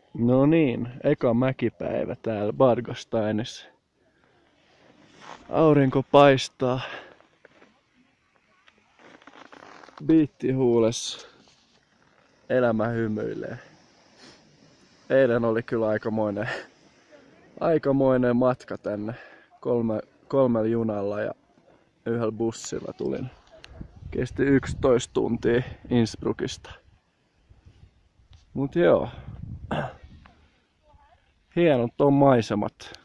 No niin, eka mäkipäivä täällä Bargostainissa. Aurinko paistaa. Biitti huules. Elämä hymyilee. Eilen oli kyllä aikamoinen matka tänne. Kolmella junalla ja yhdellä bussilla tulin. Kesti 11 tuntia Innsbruckista. Mut joo. Hienot on maisemat.